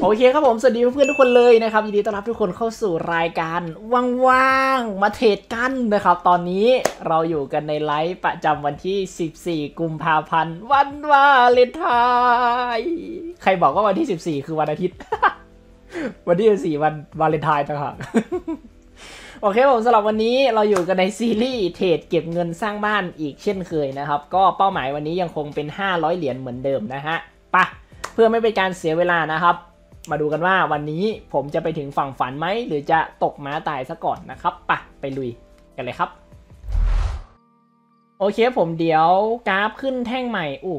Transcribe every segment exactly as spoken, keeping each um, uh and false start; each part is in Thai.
โอเคครับผมสวัสดีเพื่อนๆทุกคนเลยนะครับยินดีต้อนรับทุกคนเข้าสู่รายการว่างๆมาเทรดกันนะครับตอนนี้เราอยู่กันในไลฟ์ประจำวันที่สิบสี่กุมภาพันธ์วันวาเลนไทน์ใครบอกว่าวันที่สิบสี่คือวันอาทิตย์ วันที่สิบสี่วันวาเลนไทน์นะครับ โอเคผมสำหรับวันนี้เราอยู่กันในซีรีส์เทรดเก็บเงินสร้างบ้านอีกเช่นเคยนะครับก็เป้าหมายวันนี้ยังคงเป็นห้าร้อยเหรียญเหมือนเดิมนะฮะปะเพื่อไม่เป็นการเสียเวลานะครับมาดูกันว่าวันนี้ผมจะไปถึงฝั่งฝันไหมหรือจะตกม้าตายซะก่อนนะครับปะไปลุยกันเลยครับโอเคผมเดี๋ยวกราฟขึ้นแท่งใหม่อู้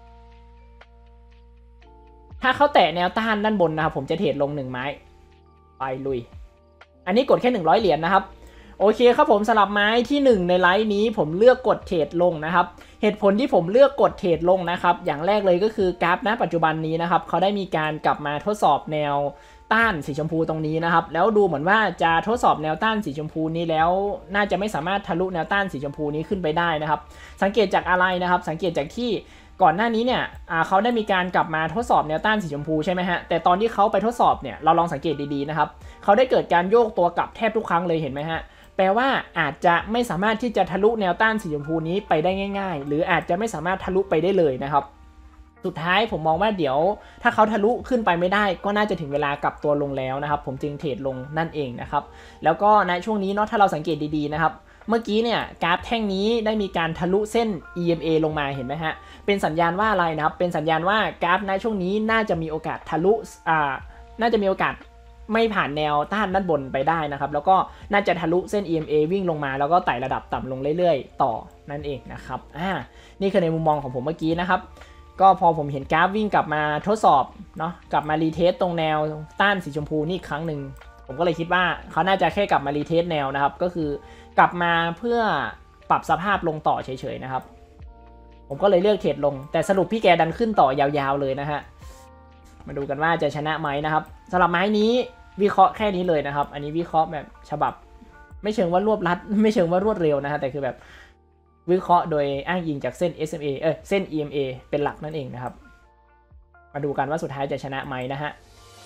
ถ้าเขาแตะแนวต้านด้านบนนะครับผมจะเทรดลงหนึ่งไม้ไปลุยอันนี้กดแค่หนึ่งร้อยเหรียญนะครับโอเคครับผมสลับไม้ที่หนึ่งในไลฟ์นี้ผมเลือกกดเทรดลงนะครับเหตุผลที่ผมเลือกกดเทรดลงนะครับอย่างแรกเลยก็คือกราฟณปัจจุบันนี้นะครับเขาได้มีการกลับมาทดสอบแนวต้านสีชมพูตรงนี้นะครับแล้วดูเหมือนว่าจะทดสอบแนวต้านสีชมพูนี้แล้วน่าจะไม่สามารถทะลุแนวต้านสีชมพูนี้ขึ้นไปได้นะครับสังเกตจากอะไรนะครับสังเกตจากที่ก่อนหน้านี้เนี่ยเขาได้มีการกลับมาทดสอบแนวต้านสีชมพูใช่ไหมฮะแต่ตอนที่เขาไปทดสอบเนี่ยเราลองสังเกตดีๆนะครับเขาได้เกิดการโยกตัวกลับแทบทุกครั้งเลยเห็นไหมฮะแปลว่าอาจจะไม่สามารถที่จะทะลุแนวต้านสีชมพูนี้ไปได้ง่ายๆหรืออาจจะไม่สามารถทะลุไปได้เลยนะครับสุดท้ายผมมองว่าเดี๋ยวถ้าเขาทะลุขึ้นไปไม่ได้ก็น่าจะถึงเวลากลับตัวลงแล้วนะครับผมจึงเทรดลงนั่นเองนะครับแล้วก็ในช่วงนี้เนาะถ้าเราสังเกตดีๆนะครับเมื่อกี้เนี่ยกราฟแท่งนี้ได้มีการทะลุเส้น อี เอ็ม เอ ลงมาเห็นไหมฮะเป็นสัญญาณว่าอะไรนะครับเป็นสัญญาณว่ากราฟในช่วงนี้น่าจะมีโอกาสทะลุอ่าน่าจะมีโอกาสไม่ผ่านแนวต้านด้านบนไปได้นะครับแล้วก็น่าจะทะลุเส้น อี เอ็ม เอ วิ่งลงมาแล้วก็ไต่ระดับต่ำลงเรื่อยๆต่อนั่นเองนะครับอ่านี่คือในมุมมองของผมเมื่อกี้นะครับก็พอผมเห็นกราฟวิ่งกลับมาทดสอบเนาะกลับมารีเทสตรงแนวต้านสีชมพูนี่อีกครั้งหนึ่งผมก็เลยคิดว่าเขาน่าจะแค่กลับมารีเทสแนวนะครับก็คือกลับมาเพื่อปรับสภาพลงต่อเฉยๆนะครับผมก็เลยเลือกเทรดลงแต่สรุปพี่แกดันขึ้นต่อยาวๆเลยนะฮะมาดูกันว่าจะชนะไหมนะครับสำหรับไม้นี้วิเคราะห์แค่นี้เลยนะครับอันนี้วิเคราะห์แบบฉบับไม่เชิงว่ารวบรัดไม่เชิงว่ารวดเร็วนะฮะแต่คือแบบวิเคราะห์โดยอ้างอิงจากเส้น เอส เอ็ม เอ เออเส้น อี เอ็ม เอ เป็นหลักนั่นเองนะครับมาดูกันว่าสุดท้ายจะชนะไหมนะฮะ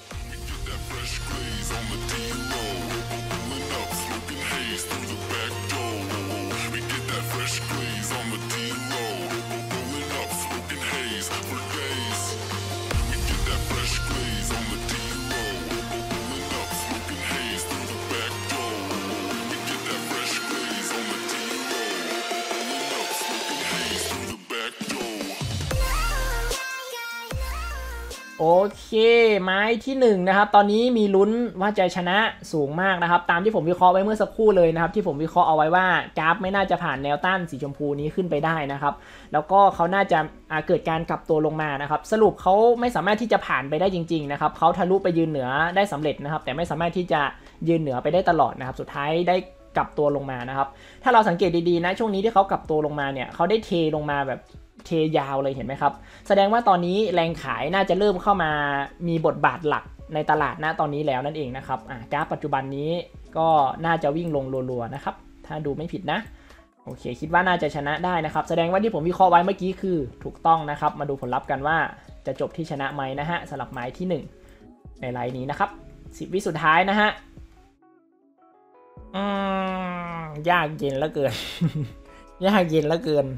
โอเคไม้ที่หนึ่งนะครับตอนนี้มีลุ้นว่าจะชนะสูงมากนะครับตามที่ผมวิเคราะห์ไว้เมื่อสักครู่เลยนะครับที่ผมวิเคราะห์เอาไว้ว่ากราฟไม่น่าจะผ่านแนวต้านสีชมพูนี้ขึ้นไปได้นะครับแล้วก็เขาน่าจะเกิดการกลับตัวลงมานะครับสรุปเขาไม่สามารถที่จะผ่านไปได้จริงๆนะครับเขาทะลุไปยืนเหนือได้สำเร็จนะครับแต่ไม่สามารถที่จะยืนเหนือไปได้ตลอดนะครับสุดท้ายได้กลับตัวลงมานะครับถ้าเราสังเกตดีๆนะช่วงนี้ที่เขากลับตัวลงมาเนี่ยเขาได้เทลงมาแบบเทยาวเลยเห็นไหมครับแสดงว่าตอนนี้แรงขายน่าจะเริ่มเข้ามามีบทบาทหลักในตลาดนะตอนนี้แล้วนั่นเองนะครับอ่ะกราฟปัจจุบันนี้ก็น่าจะวิ่งลงรัวๆนะครับถ้าดูไม่ผิดนะโอเคคิดว่าน่าจะชนะได้นะครับแสดงว่าที่ผมวิเคราะห์ไว้เมื่อกี้คือถูกต้องนะครับมาดูผลลัพธ์กันว่าจะจบที่ชนะไหมนะฮะสำหรับไม้ที่หนึ่งในไลน์นี้นะครับสิบวิสุดท้ายนะฮะอืมยากเย็นเหลือเกิน ยากเย็นเหลือเกิน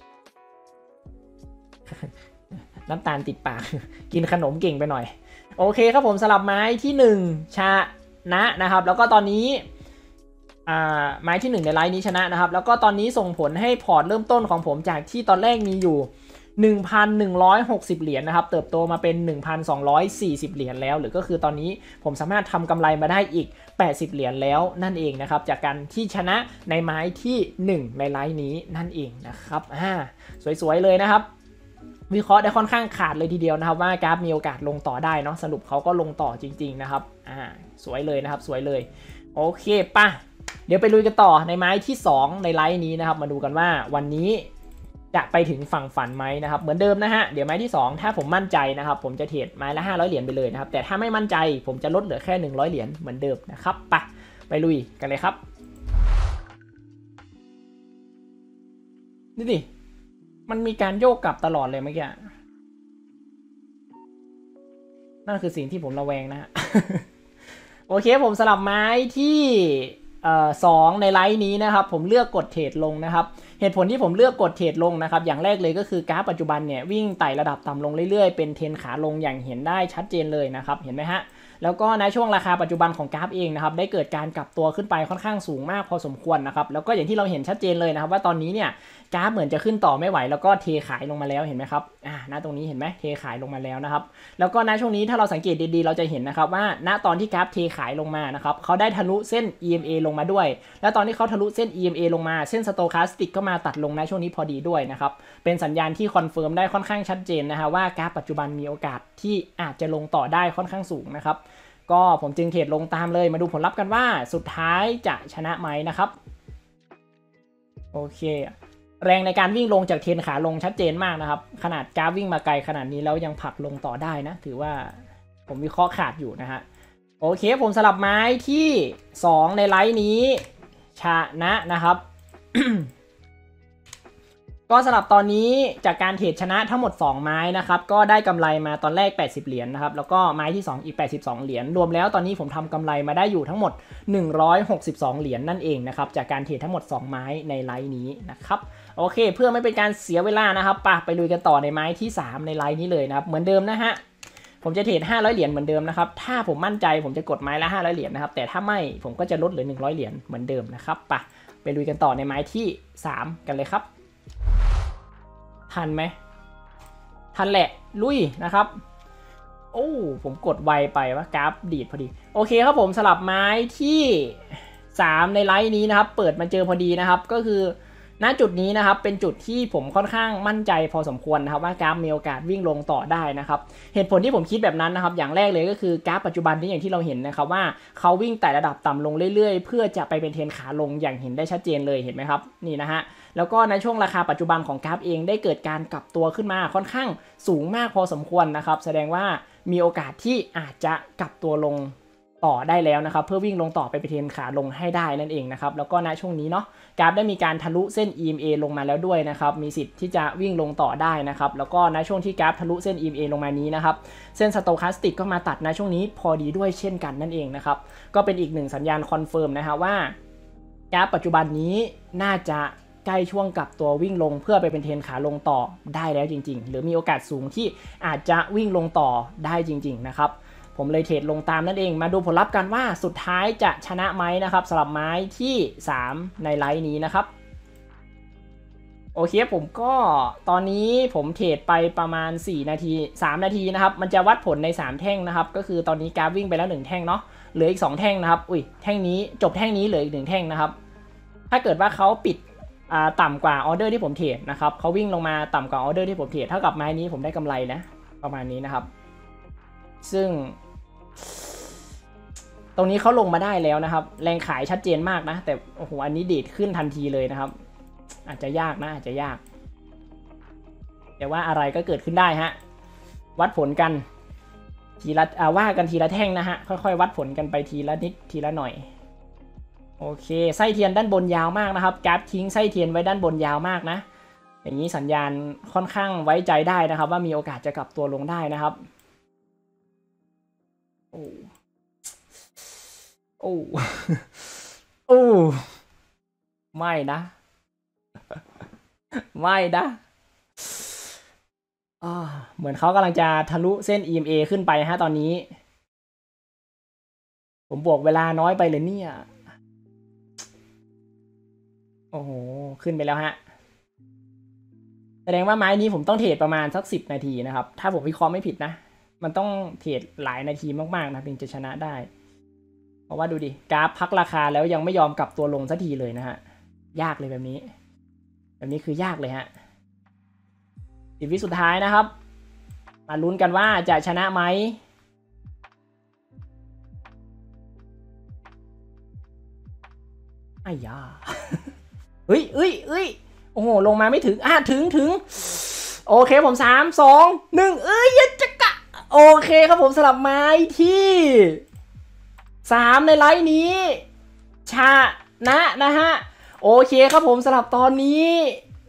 น้ำตาลติดปากกินขนมเก่งไปหน่อยโอเคครับผมสลับไม้ที่หนึ่งชนะนะครับแล้วก็ตอนนี้ไม้ที่หนึ่งในไลน์นี้ชนะนะครับแล้วก็ตอนนี้ส่งผลให้พอร์ตเริ่มต้นของผมจากที่ตอนแรกมีอยู่ หนึ่งพันหนึ่งร้อยหกสิบ เหรียญนะครับเติบโตมาเป็น หนึ่งพันสองร้อยสี่สิบ เหรียญแล้วหรือก็คือตอนนี้ผมสามารถทำกำไรมาได้อีกแปดสิบเหรียญแล้วนั่นเองนะครับจากการที่ชนะในไม้ที่หนึ่งในไลน์นี้นั่นเองนะครับอ่าสวยๆเลยนะครับวิเคราะห์ได้ค่อนข้างขาดเลยทีเดียวนะครับว่ากราฟมีโอกาสลงต่อได้เนาะสรุปเขาก็ลงต่อจริงๆนะครับอ่าสวยเลยนะครับสวยเลยโอเคป่ะเดี๋ยวไปลุยกันต่อในไม้ที่สองในไลน์นี้นะครับมาดูกันว่าวันนี้จะไปถึงฝั่งฝันไหมนะครับเหมือนเดิมนะฮะเดี๋ยวไม้ที่สองถ้าผมมั่นใจนะครับผมจะเทรดไม้ละห้าร้อยเหรียญไปเลยนะครับแต่ถ้าไม่มั่นใจผมจะลดเหลือแค่หนึ่งร้อยเหรียญเหมือนเดิมนะครับป่ะไปลุยกันเลยครับนี่ดิมันมีการโยกกลับตลอดเลยเมื่อกี้นั่นคือสิ่งที่ผมระแวงนะฮะ โอเคผมสลับไม้ที่สองในไลน์นี้นะครับผมเลือกกดเทรดลงนะครับเหตุผลที่ผมเลือกกดเทรดลงนะครับอย่างแรกเลยก็คือกราฟปัจจุบันเนี่ยวิ่งไต่ระดับต่ำลงเรื่อยๆเป็นเทรนขาลงอย่างเห็นได้ชัดเจนเลยนะครับเห็นไหมฮะแล้วก็ในช่วงราคาปัจจุบันของกราฟเองนะครับได้เกิดการกลับตัวขึ้นไปค่อนข้างสูงมากพอสมควรนะครับแล้วก็อย่างที่เราเห็นชัดเจนเลยนะครับว่าตอนนี้เนี่ยกราฟเหมือนจะขึ้นต่อไม่ไหวแล้วก็เทขายลงมาแล้วเห็นไหมครับอ่าณตรงนี้เห็นไหมเทขายลงมาแล้วนะครับแล้วก็ณช่วงนี้ถ้าเราสังเกตดีๆเราจะเห็นนะครับว่าณตอนที่กราฟเทขายลงมานะครับเขาได้ทะลุเส้น อี เอ็ม เอ ลงมาด้วยแล้วตอนที่เขาทะลุเส้น อี เอ็ม เอ ลงมาเส้นสโตคาสติกก็มาตัดลงณช่วงนี้พอดีด้วยนะครับเป็นสัญญาณที่คอนเฟิร์มได้ค่อนข้างชัดเจนนะฮะว่ากราฟปัจจุบันมีโอกาสที่อาจจะลงต่อได้ค่อนข้างสูงนะครับก็ผมจึงเทรดลงตามเลยมาดูผลลัพธ์กันว่าสุดท้ายจะชนะไหมนะครับโอเคแรงในการวิ่งลงจากเทรนขาลงชัดเจนมากนะครับขนาดกราฟวิ่งมาไกลขนาดนี้แล้วยังผลักลงต่อได้นะถือว่าผมวิเคราะห์ขาดอยู่นะฮะโอเคผมสลับไม้ที่สองในไลน์นี้ชนะนะครับ ก็สำหรับตอนนี้จากการเทรดชนะทั้งหมดสองไม้นะครับก็ได้กำไรมาตอนแรกแปดสิบเหรียญ นะครับแล้วก็ไม้ที่สองอีกแปดสิบสองเหรียญรวมแล้วตอนนี้ผมทำกำไรมาได้อยู่ทั้งหมดหนึ่งร้อยหกสิบสองเหรียญ นั่นเองนะครับจากการเทรดทั้งหมดสองไม้ในไลน์นี้นะครับโอเคเพื่อไม่เป็นการเสียเวลานะครับไปไปลุยกันต่อในไม้ที่สามในไลน์นี้เลยนะครับเหมือนเดิมนะฮะผมจะเทรดห้าร้อยเหรียญเหมือนเดิมนะครับถ้าผมมั่นใจผมจะกดไม้ละห้าร้อยเหรียญนะครับแต่ถ้าไม่ผมก็จะลดเหลือหนึ่งร้อยเหรียญเหมือนเดิมนะครับไปไปลุยกันต่อในไม้ที่สามกันเลยครับทันไหมทันแหละลุยนะครับโอ้ผมกดไวไปว่ากราฟดีดพอดีโอเคครับผมสลับไม้ที่สามในไลน์นี้นะครับเปิดมาเจอพอดีนะครับก็คือณจุดนี้นะครับเป็นจุดที่ผมค่อนข้างมั่นใจพอสมควรนะครับว่ากราฟมีโอกาสวิ่งลงต่อได้นะครับเหตุผลที่ผมคิดแบบนั้นนะครับอย่างแรกเลยก็คือกราฟปัจจุบันที่อย่างที่เราเห็นนะครับว่าเขาวิ่งไต่ระดับต่ำลงเรื่อยๆเพื่อจะไปเป็นเทรนขาลงอย่างเห็นได้ชัดเจนเลยเห็นไหมครับนี่นะฮะแล้วก็ในช่วงราคาปัจจุบันของกราฟเองได้เกิดการกลับตัวขึ้นมาค่อนข้างสูงมากพอสมควรนะครับแสดงว่ามีโอกาสที่อาจจะกลับตัวลงต่อได้แล้วนะครับเพื่อวิ่งลงต่อไปเป็นเทรนขาลงให้ได้นั่นเองนะครับแล้วก็ณช่วงนี้เนาะกราฟได้มีการทะลุเส้น อี เอ็ม เอ ลงมาแล้วด้วยนะครับมีสิทธิ์ที่จะวิ่งลงต่อได้นะครับแล้วก็ณช่วงที่กราฟทะลุเส้น อี เอ็ม เอ ลงมานี้นะครับเส้นสโตคาสติกก็มาตัดณช่วงนี้พอดีด้วยเช่นกันนั่นเองนะครับก็เป็นอีกหนึ่งสัญญาณคอนเฟิร์มนะฮะว่ากราฟปัจจุบันนี้น่าจะใกล้ช่วงกลับตัววิ่งลงเพื่อไปเป็นเทรนขาลงต่อได้แล้วจริงๆหรือมีโอกาสสูงที่อาจจะวิ่งลงต่อได้จริงๆนะครับผมเลยเทรดลงตามนั่นเองมาดูผลลัพธ์กันว่าสุดท้ายจะชนะไหมนะครับสำหรับไม้ที่สามในไลน์นี้นะครับโอเคผมก็ตอนนี้ผมเทรดไปประมาณสี่นาทีสามนาทีนะครับมันจะวัดผลในสามแท่งนะครับก็คือตอนนี้กราฟวิ่งไปแล้วหนึ่งแท่งเนาะเหลืออีกสองแท่งนะครับอุ้ยแท่งนี้จบแท่งนี้เหลืออีกหนึ่งแท่งนะครับถ้าเกิดว่าเขาปิดต่ำกว่าออเดอร์ที่ผมเทรดนะครับเขาวิ่งลงมาต่ำกว่าออเดอร์ที่ผมเทรดเท่ากับไม้นี้ผมได้กำไรนะประมาณนี้นะครับซึ่งตรงนี้เขาลงมาได้แล้วนะครับแรงขายชัดเจนมากนะแต่โอ้โหอันนี้ดีดขึ้นทันทีเลยนะครับอาจจะยากนะอาจจะยากแต่ว่าอะไรก็เกิดขึ้นได้ฮะวัดผลกันทีละว่ากันทีละแท่งนะฮะค่อยๆวัดผลกันไปทีละนิดทีละหน่อยโอเคไส้เทียนด้านบนยาวมากนะครับกราฟทิ้งไส้เทียนไว้ด้านบนยาวมากนะอย่างนี้สัญญาณค่อนข้างไว้ใจได้นะครับว่ามีโอกาสจะกลับตัวลงได้นะครับโอ้โอ้โอ้ไม่นะไม่นะเหมือนเขากำลังจะทะลุเส้น อี เอ็ม เอ ขึ้นไปฮะตอนนี้ผมบวกเวลาน้อยไปเลยเนี่ยโอ้โหขึ้นไปแล้วฮะแสดงว่าไม้นี้ผมต้องเทรดประมาณสักสิบนาทีนะครับถ้าผมวิเคราะห์ไม่ผิดนะมันต้องเทรดหลายนาทีมากๆนะถึงจะชนะได้เพราะว่าดูดิกราฟพักราคาแล้วยังไม่ยอมกลับตัวลงสักทีเลยนะฮะยากเลยแบบนี้แบบนี้คือยากเลยฮะสิบวิสุดท้ายนะครับมาลุ้นกันว่าจะชนะไหมอ้ยาเฮ้ยเอ้ยเอ้ยโอ้โหลงมาไม่ถึงอ่ะถึงถึงโอเคผมสามสองหนึ่งเอ้ยจะกะโอเคครับผมสลับไม้ที่สามในไลน์นี้ชนะนะฮะโอเคครับผมสลับตอนนี้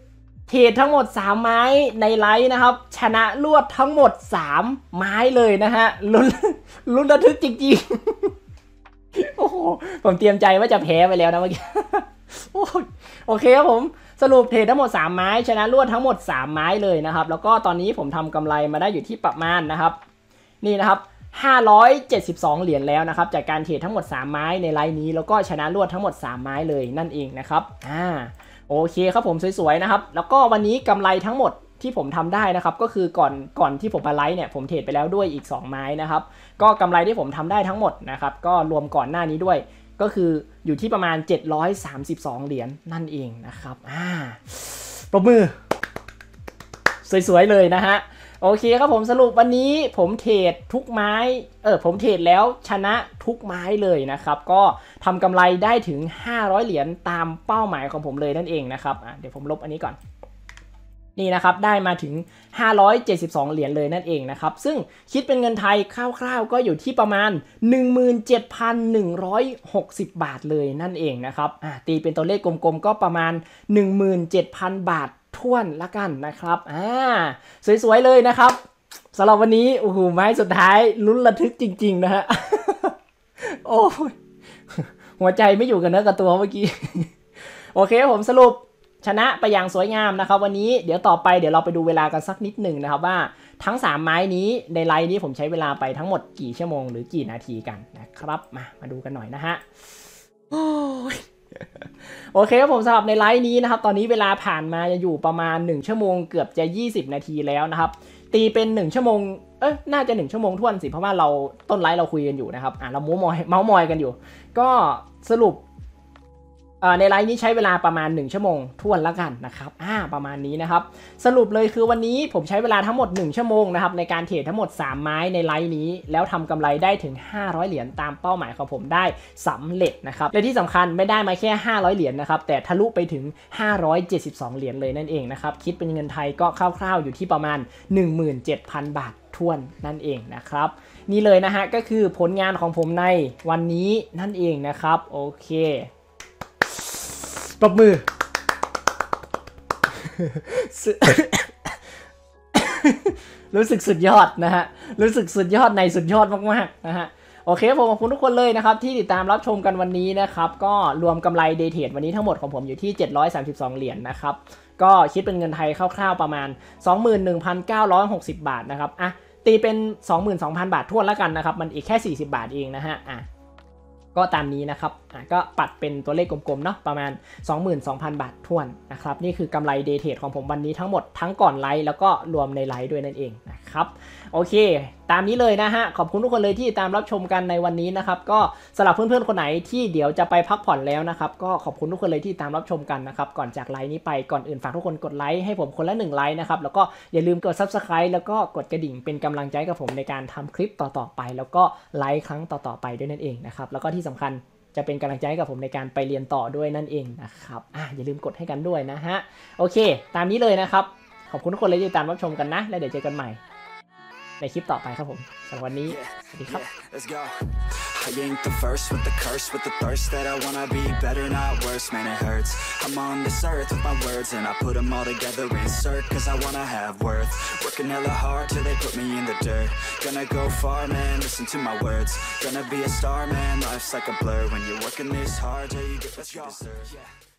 เทรดทั้งหมดสามไม้ในไลฟ์นะครับชนะรวดทั้งหมดสามไม้เลยนะฮะลุ้นลุ้นระทึกจริงๆโอ้โหผมเตรียมใจว่าจะแพ้ไปแล้วนะเมื่อกี้โอเคครับผมสรุปเทรดทั้งหมดสามไม้ชนะรวดทั้งหมดสามไม้เลยนะครับแล้วก็ตอนนี้ผมทำกำไรมาได้อยู่ที่ประมาณนะครับนี่นะครับห้าร้อยเจ็ดสิบสองเหรียญแล้วนะครับจากการเทรดทั้งหมดสามไม้ในไลน์นี้แล้วก็ชนะรวดทั้งหมดสามไม้เลยนั่นเองนะครับอ่าโอเคครับผมสวยๆนะครับแล้วก็วันนี้กำไรทั้งหมดที่ผมทำได้นะครับก็คือก่อนก่อนที่ผมมาไลฟ์เนี่ยผมเทรดไปแล้วด้วยอีกสองไม้นะครับก็กำไรที่ผมทำได้ทั้งหมดนะครับก็รวมก่อนหน้านี้ด้วยก็คืออยู่ที่ประมาณเจ็ดร้อยสามสิบสองเหรียญนั่นเองนะครับอ่าปรบมือสวยๆเลยนะฮะโอเคครับผมสรุปวันนี้ผมเทรดทุกไม้เออผมเทรดแล้วชนะทุกไม้เลยนะครับก็ทำกำไรได้ถึงห้าร้อยเหรียญตามเป้าหมายของผมเลยนั่นเองนะครับอ่ะเดี๋ยวผมลบอันนี้ก่อนนี่นะครับได้มาถึงห้าร้อยเจ็ดสิบสองเหรียญเลยนั่นเองนะครับซึ่งคิดเป็นเงินไทยคร่าวๆก็อยู่ที่ประมาณ หนึ่งหมื่นเจ็ดพันหนึ่งร้อยหกสิบ บาทเลยนั่นเองนะครับอ่ะตีเป็นตัวเลขกลมๆก็ประมาณ หนึ่งหมื่นเจ็ดพัน บาทท่วนละกันนะครับอ่าสวยๆเลยนะครับสำหรับวันนี้โอ้โหไม้สุดท้ายลุ้นระทึกจริงๆนะฮะ โอ้ยหัวใจไม่อยู่กันเนื้อกับตัวเมื่อกี้ โอเคผมสรุปชนะไปอย่างสวยงามนะครับวันนี้เดี๋ยวต่อไปเดี๋ยวเราไปดูเวลากันสักนิดหนึ่งนะครับว่าทั้งสามไม้นี้ในไลน์นี้ผมใช้เวลาไปทั้งหมดกี่ชั่วโมงหรือกี่นาทีกันนะครับมามาดูกันหน่อยนะฮะโอ้ยโอเคครับผมสำหรับในไลฟ์นี้นะครับตอนนี้เวลาผ่านมาจะอยู่ประมาณหนึ่งชั่วโมงเกือบจะยี่สิบนาทีแล้วนะครับตีเป็นหนึ่งชั่วโมงเอ้ยน่าจะหนึ่งชั่วโมงท่วนสิเพราะว่าเราต้นไลฟ์เราคุยกันอยู่นะครับอ่ะเราเมาส์มอยเมาส์มอยกันอยู่ก็สรุปในไลฟ์นี้ใช้เวลาประมาณหนึ่งชั่วโมงท่วนแล้วกันนะครับอ่าประมาณนี้นะครับสรุปเลยคือวันนี้ผมใช้เวลาทั้งหมดหนึ่งชั่วโมงนะครับในการเทรดทั้งหมดสามไม้ในไลฟ์นี้แล้วทำกำไรได้ถึงห้าร้อยเหรียญตามเป้าหมายของผมได้สำเร็จนะครับและที่สำคัญไม่ได้มาแค่ห้าร้อยเหรียญนะครับแต่ทะลุไปถึงห้าร้อยเจ็ดสิบสองเหรียญเลยนั่นเองนะครับคิดเป็นเงินไทยก็คร่าวๆอยู่ที่ประมาณ หนึ่งหมื่นเจ็ดพัน บาทท่วนนั่นเองนะครับนี่เลยนะฮะก็คือผลงานของผมในวันนี้นั่นเองนะครับโอเคปรบมือ รู้สึกสุดยอดนะฮะรู้สึกสุดยอดในสุดยอดมากๆนะฮะโอเคผมขอบคุณทุกคนเลยนะครับที่ติดตามรับชมกันวันนี้นะครับก็รวมกำไรเดย์เทรดวันนี้ทั้งหมดของผมอยู่ที่เจ็ดร้อยสามสิบสองเหรียญ นะครับก็คิดเป็นเงินไทยคร่าวๆประมาณ สองหมื่นหนึ่งพันเก้าร้อยหกสิบ บาทนะครับอ่ะตีเป็น สองหมื่นสองพัน บาททั่วแล้วกันนะครับมันอีกแค่สี่สิบบาทเองนะฮะอ่ะก็ตามนี้นะครับอ่ะก็ปัดเป็นตัวเลขกลมๆเนาะประมาณ สองหมื่นสองพัน บาทท่วนนะครับนี่คือกำไรเดย์เทรดของผมวันนี้ทั้งหมดทั้งก่อนไลฟ์แล้วก็รวมในไลฟ์ด้วยนั่นเองนะครับโอเคตามนี้เลยนะฮะขอบคุณทุกคนเลยที่ตามรับชมกันในวันนี้นะครับก็สำหรับเพื่อนๆคนไหนที่เดี๋ยวจะไปพักผ่อนแล้วนะครับก็ขอบคุณทุกคนเลยที่ตามรับชมกันนะครับก่อนจากไลฟ์นี้ไปก่อนอื่นฝากทุกคนกดไลค์ให้ผมคนละหนึ่งไลค์นะครับแล้วก็อย่าลืมกด ซับสไครบ์ แล้วก็กดกระดิ่งเป็นกำลังใจกับผมในการทำคลิปต่อๆไปแล้วก็ไลฟ์ครั้งต่อๆไปด้วยนั่นเองนะครับแล้วก็ที่สำคัญจะเป็นกำลังใจให้กับผมในการไปเรียนต่อด้วยนั่นเองนะครับอ่ะอย่าลืมกดให้กันด้วยนะฮะโอเคตามนี้เลยนะครับขอบคุณทุกคนเลยที่ตามรับชมกันนะแล้วเดี๋ยวเจอกันใหม่ในคลิปต่อไปครับผมสำหรับวันนี้สวัสดีครับ I ain't the first with the curse, with the thirst that I wanna be better, not worse, man it hurts. I'm on this earth with my words and I put them all together, insert, cause I wanna have worth. Working hella hard till they put me in the dirt. Gonna go far, man, listen to my words. Gonna be a star, man, life's like a blur. When you're working this hard till you get what you deserve.